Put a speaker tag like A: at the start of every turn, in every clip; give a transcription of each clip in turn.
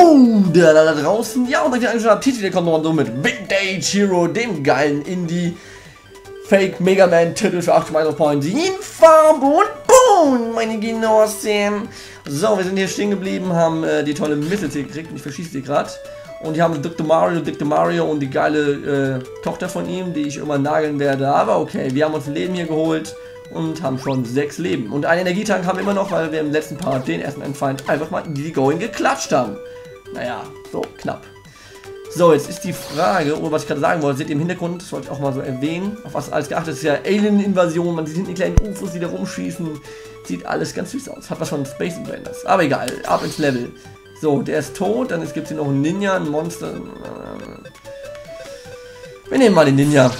A: Bruder da draußen. Ja, und dann eigentlich schon am Titel, der kommt noch so mit Vintage Hero, dem geilen Indie Fake Mega Man Titel für 8,1 Points in Farbe und Boom, meine Genossen. So, wir sind hier stehen geblieben, haben die tolle Missiles hier gekriegt und ich verschieße die gerade. Und die haben Dr. Mario und die geile Tochter von ihm, die ich immer nageln werde. Aber okay, wir haben uns ein Leben hier geholt und haben schon 6 Leben. Und einen Energietank haben wir immer noch, weil wir im letzten Part den ersten Endfeind einfach mal easy going geklatscht haben. Naja, so knapp. So, jetzt ist die Frage, oder was ich gerade sagen wollte, seht ihr im Hintergrund, das wollte ich auch mal so erwähnen, auf was alles geachtet ist, ja Alien-Invasion, man sieht die kleinen UFOs, die da rumschießen, sieht alles ganz süß aus, hat was von Space Invaders, aber egal, ab ins Level. So, der ist tot, dann gibt es hier noch einen Ninja, ein Monster, wir nehmen mal den Ninja.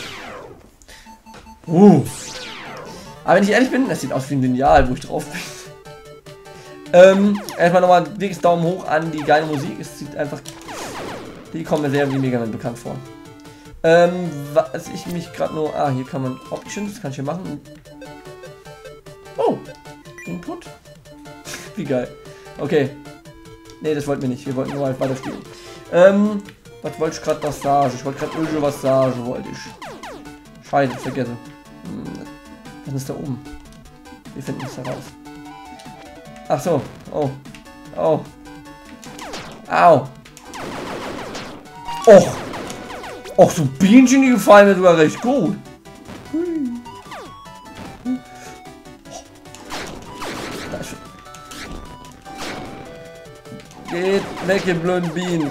A: Aber wenn ich ehrlich bin, das sieht aus wie ein Lineal, wo ich drauf bin. Erstmal nochmal ein dickes Daumen hoch an die geile Musik, es sieht einfach... Die kommen mir sehr wie Mega Man bekannt vor. Was ich mich gerade nur... Ah, hier kann man Options, das kann ich hier machen. Oh, Input. Wie geil. Okay. Ne, das wollten wir nicht. Wir wollten nur halt weiterspielen. Was wollte ich gerade? Massage. Ich wollte gerade Öl-Massage, wollte ich. Scheiße, vergesse. Was ist da oben? Wir finden es heraus. Ach so. Oh. Oh. Au. Och. Och, so Bienchen, die gefallen mir sogar recht gut. Geht weg, ihr blöden Bienen.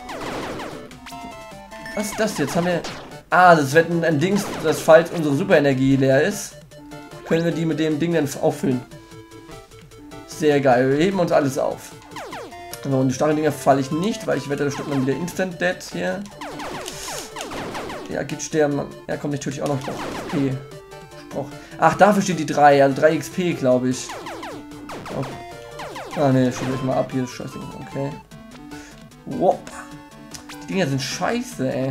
A: Was ist das jetzt? Haben wir... Ah, das wird ein Dings, dass falls unsere Superenergie leer ist, können wir die mit dem Ding dann auffüllen. Sehr geil. Wir heben uns alles auf. So, und die Stacheldinger falle ich nicht, weil ich wette, da steht man wieder Instant Dead hier. Ja, geht sterben. Ja, kommt natürlich auch noch XP. Ach, dafür steht die 3, also 3 XP, glaube ich. Oh. Ah, ne, schiebe ich mal ab hier, das Scheiße. Okay. Wow. Die Dinger sind scheiße, ey.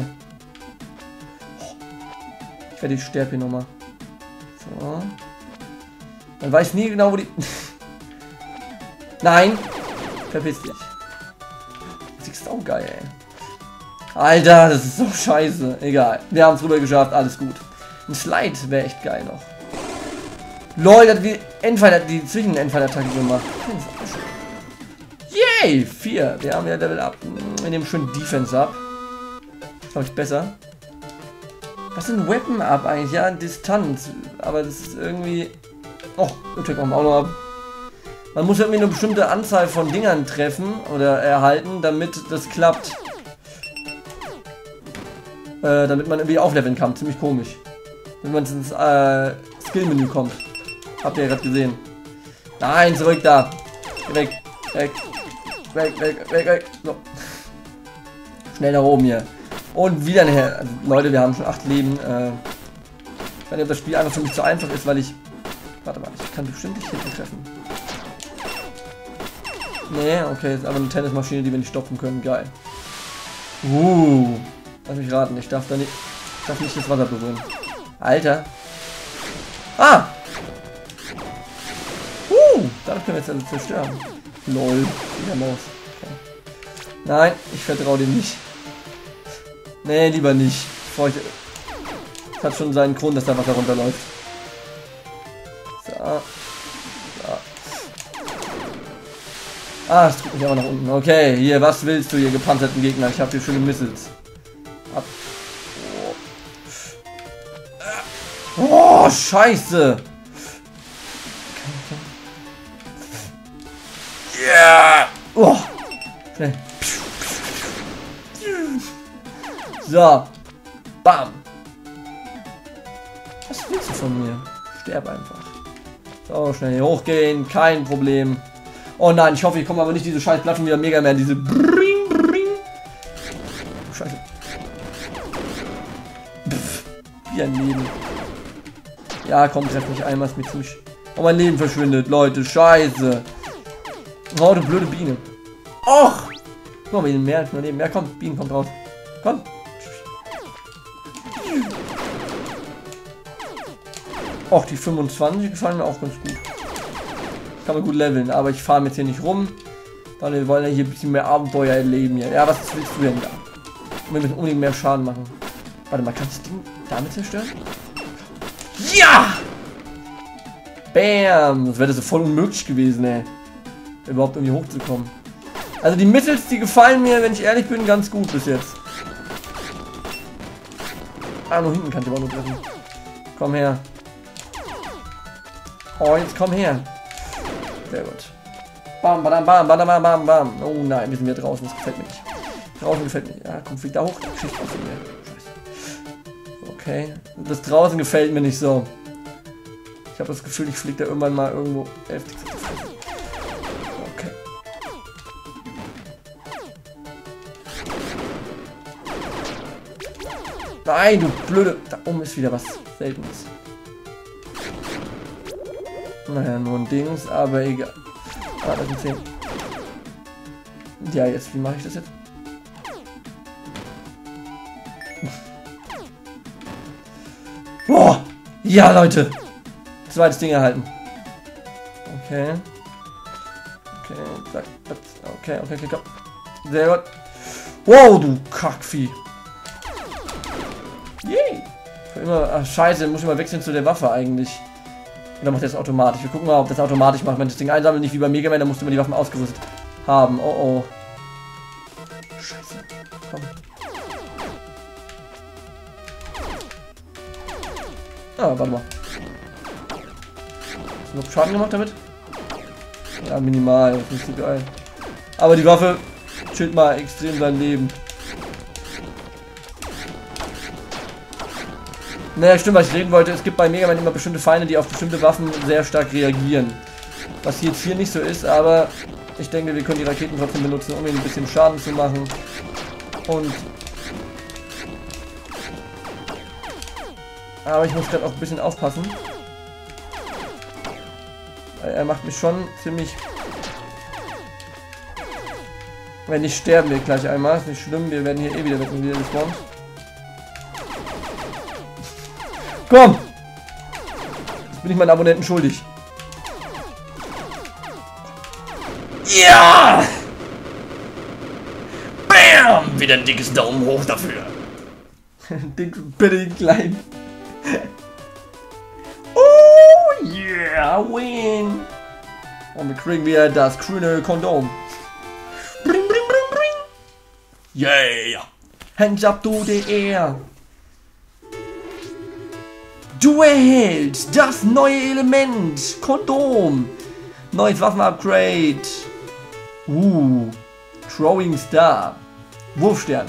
A: Ich werde, ich sterbe hier nochmal. So. Man weiß nie genau, wo die... Nein! Verpiss dich. Das ist auch geil, ey. Alter, das ist so scheiße. Egal. Wir haben es rüber geschafft, alles gut. Ein Slide wäre echt geil noch. Lol, hat die die Zwischen-Endfall-Attacke gemacht. Yay! 4. Wir haben ja Level Up. Wir nehmen schön Defense ab. Glaube ich besser. Was ist ein Weapon Up eigentlich? Ja, Distanz. Aber das ist irgendwie... Oh, Attack auch noch ab. Man muss irgendwie eine bestimmte Anzahl von Dingern treffen oder erhalten, damit das klappt. Damit man irgendwie aufleveln kann. Ziemlich komisch. Wenn man ins Skill-Menü kommt. Habt ihr ja gerade gesehen. Nein, zurück da. Geh weg. Weg. Weg, weg, weg, weg. So. Schnell nach oben hier. Und wieder nachher. Also, Leute, wir haben schon 8 Leben. Ich weiß nicht, ob das Spiel einfach für mich zu einfach ist, weil ich... Warte mal, ich kann bestimmt nicht hier treffen. Nee, okay, ist aber eine Tennismaschine, die wir nicht stopfen können. Geil. Lass mich raten, ich darf da nicht... Ich darf nicht das Wasser berühren. Alter. Ah! Damit können wir jetzt also zerstören. Lol. Wieder Maus. Okay. Nein, ich vertraue dem nicht. Nee, lieber nicht. Das hat schon seinen Grund, dass da Wasser runterläuft. So. So. Ah, es drückt mich aber nach unten. Okay, hier, was willst du, ihr gepanzerten Gegner? Ich habe hier schöne Missiles. Ab. Oh, scheiße! Yeah! Oh! Schnell. So. Bam! Was willst du von mir? Sterb einfach. So, schnell hier hochgehen, kein Problem. Oh nein, ich hoffe, ich komme aber nicht diese scheiß Platten wieder Mega Man, diese Bring, Bring. Scheiße. Pff, wie ein Leben. Ja, komm, treff mich einmal, ist mir ziemlich... Oh, mein Leben verschwindet, Leute, scheiße. Oh, du blöde Biene. Och! Guck mal, mehr als nur Leben. Ja, komm, Bienen kommt raus. Komm. Och, die 25 gefallen mir auch ganz gut. Kann man gut leveln, aber ich fahre jetzt hier nicht rum. Weil wir wollen ja hier ein bisschen mehr Abenteuer erleben hier. Ja, was willst du denn da? Wir müssen unbedingt mehr Schaden machen. Warte mal, kannst du das Ding damit zerstören? Ja! Bam! Das wäre so voll unmöglich gewesen, ey. Überhaupt irgendwie hochzukommen. Also die Missiles, die gefallen mir, wenn ich ehrlich bin, ganz gut bis jetzt. Ah, nur hinten kann ich aber nur treffen. Komm her. Oh, jetzt komm her. Sehr gut. Bam, badam, bam, badam, bam, bam, bam. Oh nein, wir sind wieder draußen, das gefällt mir nicht. Draußen gefällt mir nicht. Ja, komm, flieg da hoch. Schicht aus mir. Okay. Das draußen gefällt mir nicht so. Ich habe das Gefühl, ich fliege da irgendwann mal irgendwo heftig. Okay. Nein, du blöde. Da oben ist wieder was Seltenes. Naja, nur ein Dings, aber egal. Ah, das sind 10. Ja, jetzt, wie mache ich das jetzt? Boah! Ja, Leute! Zweites Ding erhalten. Okay. Okay, zack. Okay, komm. Sehr gut. Wow, du Kackvieh. Yay! Immer, ach, scheiße, muss ich mal wechseln zu der Waffe eigentlich. Oder macht das automatisch? Wir gucken mal, ob das automatisch macht. Wenn das Ding einsammelt, nicht wie bei Mega Man, dann musst du immer die Waffen ausgerüstet haben. Oh oh. Scheiße. Komm. Ah, warte mal. Hast du noch Schaden gemacht damit? Ja, minimal. Das ist nicht so geil. Aber die Waffe chillt mal extrem sein Leben. Naja, stimmt, was ich reden wollte. Es gibt bei Mega Man immer bestimmte Feinde, die auf bestimmte Waffen sehr stark reagieren. Was jetzt hier nicht so ist, aber ich denke, wir können die Raketen trotzdem benutzen, um ihnen ein bisschen Schaden zu machen. Und... Aber ich muss gerade auch ein bisschen aufpassen. Er macht mich schon ziemlich... Wenn nicht, sterben wir gleich einmal. Ist nicht schlimm, wir werden hier eh wieder gespawnt. Komm! Jetzt bin ich meinen Abonnenten schuldig. Ja! Bam! Wieder ein dickes Daumen hoch dafür. Dick, bitte klein. Oh yeah, win! Und wir kriegen wieder das grüne Kondom. Bring, bring, bring, bring! Yeah! Hands up to the air! Du erhältst das neue Element. Kondom. Neues Waffen-Upgrade. Throwing Star. Wurfstern.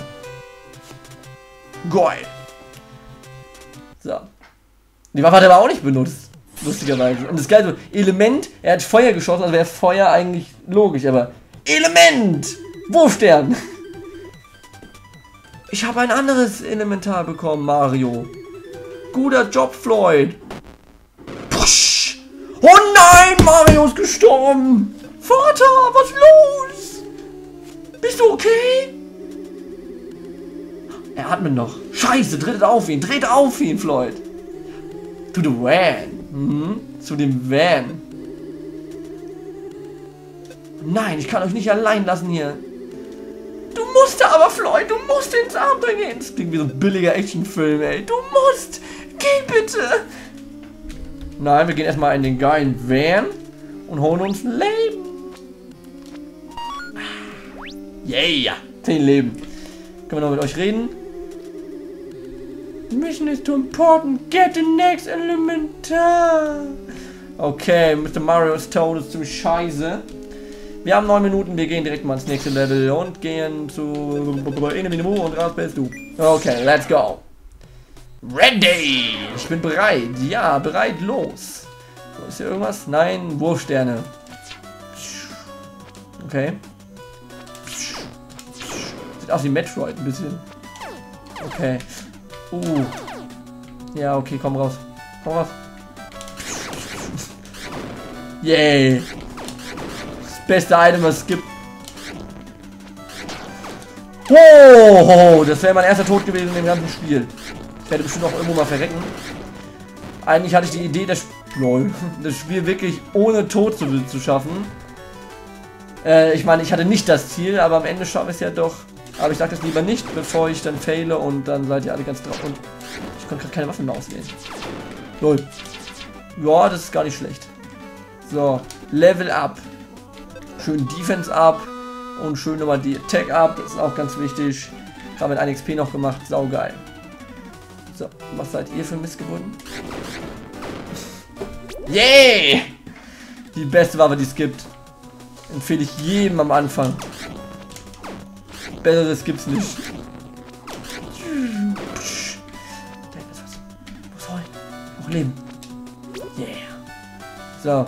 A: Geil. So. Die Waffe hat er aber auch nicht benutzt. Lustigerweise. Und das Geile, Element, er hat Feuer geschossen, also wäre Feuer eigentlich logisch, aber Element. Wurfstern. Ich habe ein anderes Elementar bekommen, Mario. Guter Job, Floyd. Push. Oh nein, Mario ist gestorben. Vater, was ist los? Bist du okay? Er atmet noch. Scheiße, dreht auf ihn, Floyd. To the van. Zu dem Van. Nein, ich kann euch nicht allein lassen hier. Du musst da aber, Floyd, du musst ins Abenteuer gehen. Das klingt wie so ein billiger Actionfilm, ey. Du musst. Geh bitte! Nein, wir gehen erstmal in den geilen Van und holen uns ein Leben. Yeah! 10 Leben. Können wir noch mit euch reden? The mission is too important. Get the next elementar. Okay, Mr. Mario ist tot, ist ziemlich scheiße. Wir haben 9 Minuten, wir gehen direkt mal ins nächste Level und gehen zu Enemy und raus bist du. Okay, let's go. Ready! Ich bin bereit. Ja, bereit, los. So, ist hier irgendwas? Nein, Wurfsterne. Okay. Sieht aus wie Metroid ein bisschen. Okay. Ja, okay, komm raus. Komm raus. Yay. Das beste Item, was es gibt. Oh, das wäre mein erster Tod gewesen in dem ganzen Spiel. Ich werde bestimmt auch irgendwo mal verrecken. Eigentlich hatte ich die Idee, das Spiel wirklich ohne Tod zu schaffen. Ich meine, ich hatte nicht das Ziel, aber am Ende schaffe ich es ja doch. Aber ich sage das lieber nicht, bevor ich dann faile und dann seid ihr alle ganz drauf. Und ich konnte gerade keine Waffen mehr auswählen. Lol. Ja, das ist gar nicht schlecht. So, Level up. Schön Defense up. Und schön nochmal die Attack up. Das ist auch ganz wichtig. Gerade mit 1 XP noch gemacht. Saugeil. So, was seid ihr für Missgebunden? Yeah! Die beste Waffe, die es gibt. Empfehle ich jedem am Anfang. Besseres gibt's nicht. Da ist was. Muss holen. Noch leben. Yeah. So.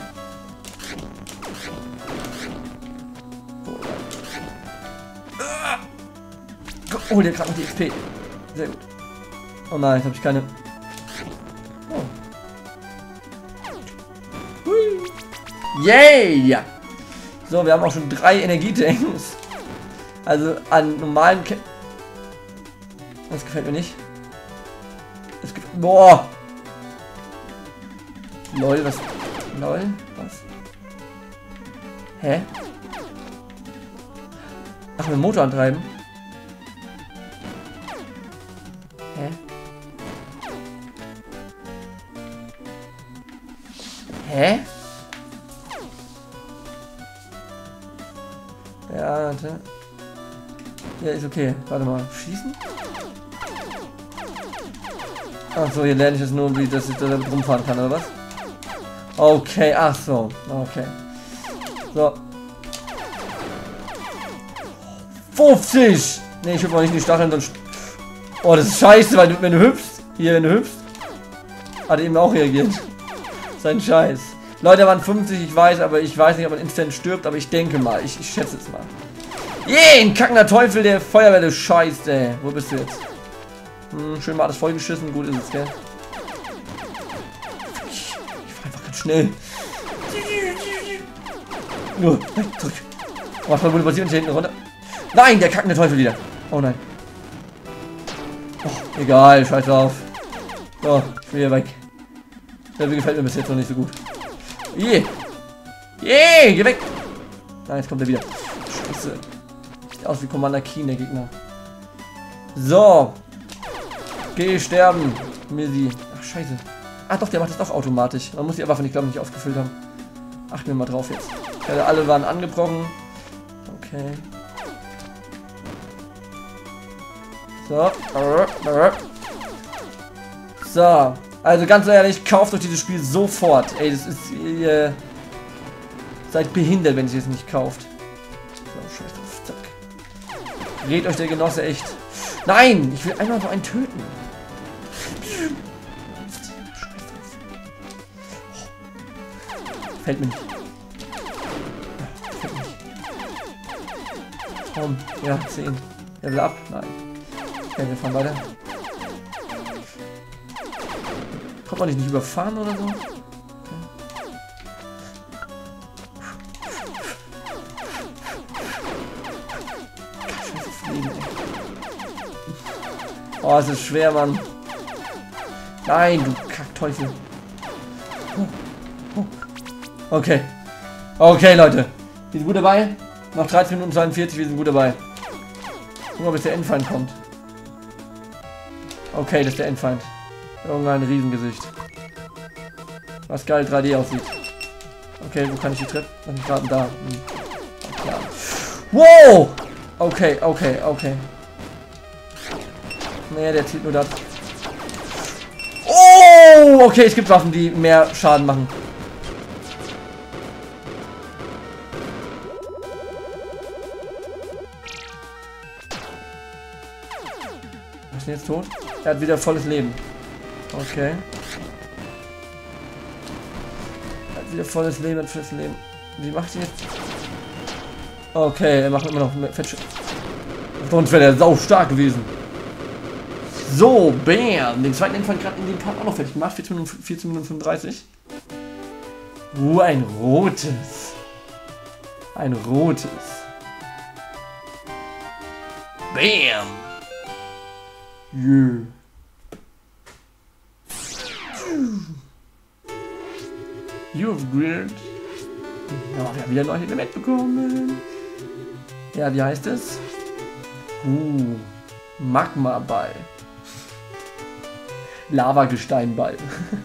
A: Oh, der gerade noch die XP. Sehr gut. Oh nein, jetzt habe ich keine. Oh. Yay! So, wir haben auch schon 3 Energietanks. Also an normalen das gefällt mir nicht. Das gefällt. Boah! Lol, was? Lol, was? Hä? Ach, mit Motor antreiben? Hä? Hä? Ja, warte. Ja, ist okay. Warte mal. Schießen? Ach so, hier lerne ich jetzt nur, wie dass ich da damit rumfahren kann, oder was? Okay, ach so. Okay. So. 50! Ne, ich hüpfe mal nicht in die Stacheln, sonst... Oh, das ist scheiße, weil du, wenn du hüpfst... Hier, wenn du hüpfst... Hat eben auch reagiert. Sein Scheiß. Leute, waren 50, ich weiß, aber ich weiß nicht, ob man instant stirbt, aber ich denke mal. Ich schätze es mal. Yeah, ein kackender Teufel, der Feuerwehr, scheiße, ey. Wo bist du jetzt? Schön mal alles vollgeschissen, gut ist es, gell? Ich fahr einfach ganz schnell. Nur, zurück. Was mal passiert und hier hinten runter? Nein, der kackende Teufel wieder. Oh nein. Oh, egal, scheiß drauf. So, ich will hier weg. Der gefällt mir bis jetzt noch nicht so gut. Yeah. Yeah, geh weg. Nein, jetzt kommt er wieder. Scheiße. Sieht aus wie Commander Keen, der Gegner. So. Geh sterben. Missy. Ach, scheiße. Ach doch, der macht das doch automatisch. Man muss die Waffe nicht, glaube ich, nicht aufgefüllt haben. Achten wir mal drauf jetzt. Ja, alle waren angebrochen. Okay. So. So. Also ganz ehrlich, kauft euch dieses Spiel sofort. Ey, das ist... Ihr seid behindert, wenn ihr es nicht kauft. So, scheiß drauf. Zack. Redet euch der Genosse echt. Nein! Ich will einmal nur einen töten. Fällt mir nicht. Fällt mir nicht. Komm. Ja, 10. Level up? Nein. Okay, wir fahren weiter. Kommt man nicht überfahren oder so? Okay. Scheiße, fliegen, ey. Oh, es ist schwer, Mann. Nein, du Kackteufel. Okay. Okay, Leute. Wir sind gut dabei. Noch 13 Minuten 42, wir sind gut dabei. Gucken wir, bis der Endfeind kommt. Okay, das ist der Endfeind. Irgendein Riesengesicht. Was geil 3D aussieht. Okay, wo kann ich die Treppe? Gerade da. Ja. Wow! Okay, okay, okay. Nee, der zieht nur das. Oh! Okay, es gibt Waffen, die mehr Schaden machen. Ist jetzt tot? Er hat wieder volles Leben. Okay. Er hat wieder volles Leben, hat volles Leben. Wie macht sie jetzt? Okay, er macht immer noch Fettschiff. Sonst wäre der sau stark gewesen. So, bam. Den zweiten Endfall gerade in dem Part auch noch fertig gemacht. 14 Minuten 35. Ein rotes. Ein rotes. Bam. Yeah. You have great. Ja, wir haben wieder ein neues Element bekommen. Ja, wie heißt es? Magma-Ball. Lavagesteinball.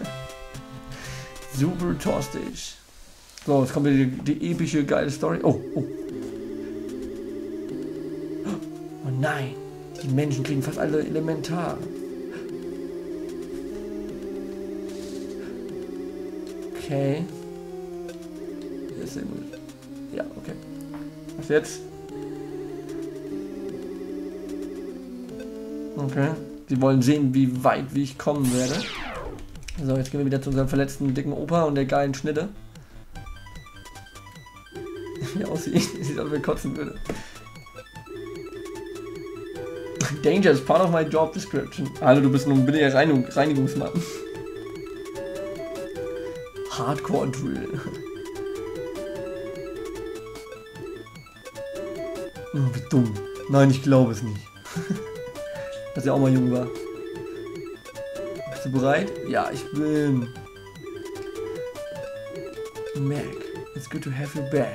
A: Super tostisch. So, jetzt kommt die epische, geile Story. Oh. Oh nein. Die Menschen kriegen fast alle Elementare. Okay. Hier ist ja, okay. Was jetzt? Okay. Sie wollen sehen, wie weit wie ich kommen werde. So, jetzt gehen wir wieder zu unserem verletzten dicken Opa und der geilen Schnitte. Wie aussieht, sieht aus, wie er kotzen würde. Danger is part of my job description. Hallo, du bist nun billiger Reinigungsmann. Hardcore Drill. Oh, wie dumm. Nein, ich glaube es nicht. Dass er auch mal jung war. Bist du bereit? Ja, ich bin. Mac, it's good to have you back.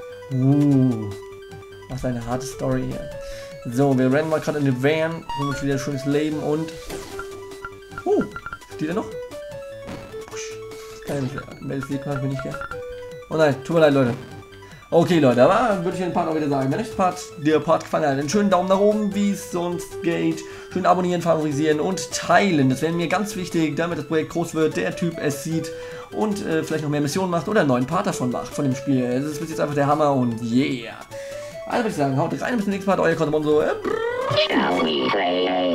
A: Was eine harte Story hier. So, wir rennen mal gerade in den Van, holen uns wieder ein schönes Leben und... steht er noch? Das kann ja nicht mehr. Meldes Leben hat mir nicht gern. Oh nein, tut mir leid, Leute. Okay, Leute, aber würde ich den Part auch wieder sagen. Wenn euch der Part gefallen hat, einen schönen Daumen nach oben, wie es sonst geht. Schön abonnieren, favorisieren und teilen. Das wäre mir ganz wichtig, damit das Projekt groß wird, der Typ es sieht und vielleicht noch mehr Missionen macht oder einen neuen Part davon macht von dem Spiel. Es ist bis jetzt einfach der Hammer und yeah. Also würde ich sagen, haut rein, bis zum nächsten Mal, euer Konto und so.
B: Shall we play